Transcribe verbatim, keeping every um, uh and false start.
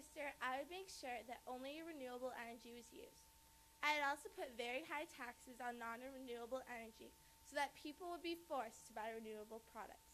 minister, I would make sure that only renewable energy was used. I'd also put very high taxes on non-renewable energy so that people would be forced to buy renewable products.